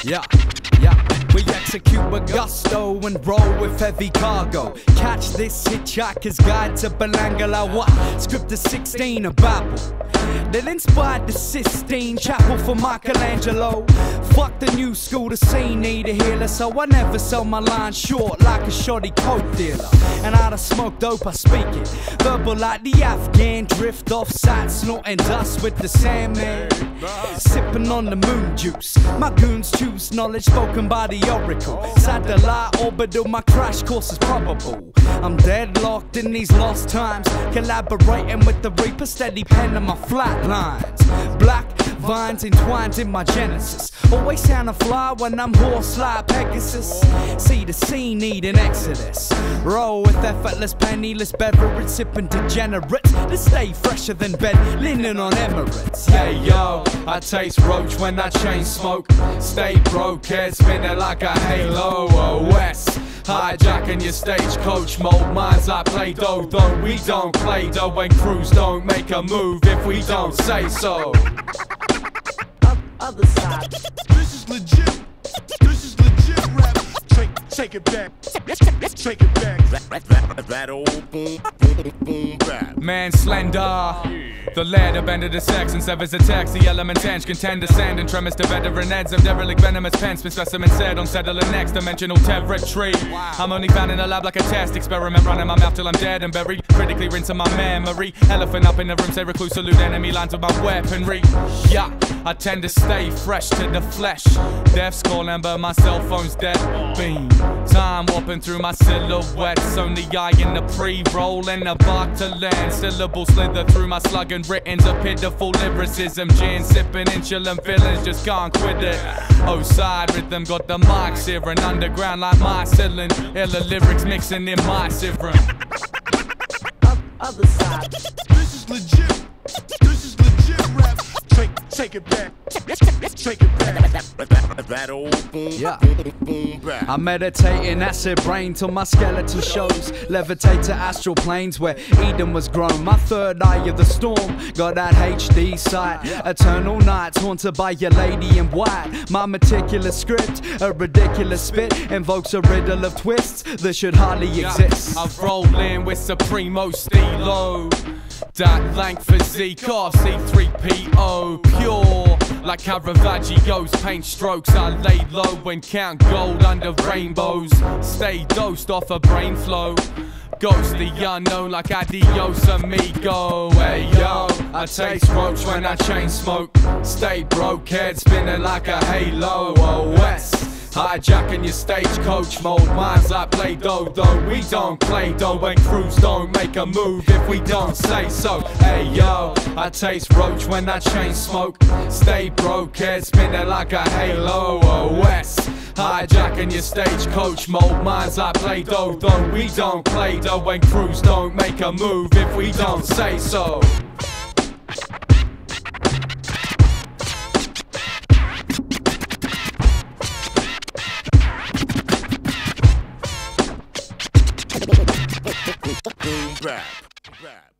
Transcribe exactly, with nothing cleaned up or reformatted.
Yeah, yeah. We execute with gusto and roll with heavy cargo. Catch this hitchhiker's guide to Belangala. What? Script of sixteen, a babble that inspired the Sistine Chapel for Michelangelo. Fuck the new school, the scene need a healer, so I never sell my line short like a shoddy coke dealer. And out of smoke dope I speak it, verbal like the Afghan, drift off side, snorting dust with the Sandman, sipping on the moon juice. My goons choose knowledge spoken by the oracle. Satellite orbital, my crash course is probable. I'm deadlocked in these lost times, collaborating with the reaper, steady pen on my flat lines. Black vines entwined in my genesis, always sound a fly when I'm horse like Pegasus. See the scene need an exodus, roll with effortless penniless beverage, sipping degenerates to stay fresher than bed linen on Emirates. Hey yo, I taste Roach when I chain smoke, stay broke, head spinning like a halo. Oh, West hijacking your stagecoach, mold minds like Play-Doh. Though we don't play dough when crews don't make a move if we don't say so. Otherside. This is legit. This is legit rap. Take, take it back. Take it back. That old boom, boom, boom, rap. Man slender, the lead abandoned the sex and severs attacks. The element tense contend descend and tremors to veteran heads of derelict venomous pens. Spin specimen said on settling next dimensional territory. I'm only found in a lab like a test experiment, running my mouth till I'm dead and buried. Critically rinsing my memory. Elephant up in the room, say recluse, salute enemy lines with my weaponry. Yeah, I tend to stay fresh to the flesh. Death's calling, but my cell phone's dead. Beam. Time warping through my silhouettes. Only I in the pre-roll and the bark to land. Syllables slither through my slug and written's a pitiful lyricism. Gin sipping insulin feelings, just can't quit it. Otherside rhythm got the mics here and underground like my ceiling. Illa lyrics mixing in my serum. Otherside. This is legit. This is legit rap. Take, take it back. Take it back. That old boom, Yeah. boom, boom, rap. I meditate in acid rain till my skeleton shows. Levitate to astral planes where Eden was grown. My third eye of the storm got that H D sight. Eternal nights haunted by your lady in white. My meticulous script, a ridiculous spit, invokes a riddle of twists that should hardly exist. I roll in with Supremo Stilo. That lank physique, R C three P O, pure like Caravaggio's paint strokes. I lay low and count gold under rainbows. Stay dosed off a brain flow. Ghost the unknown like adios amigo. Hey yo, I taste Roach when I chain smoke. Stay broke, head spinning like a halo. Oh, West hijacking your stagecoach, mold minds like Play-Doh. Though we don't play dough when crews don't make a move if we don't say so. Hey yo, I taste Roach when I chain smoke. Stay broke, head spinning like a halo. Oh, West hijacking your stagecoach, mold minds like Play-Doh. Though we don't play dough when crews don't make a move if we don't say so. Boom, rap. Rap.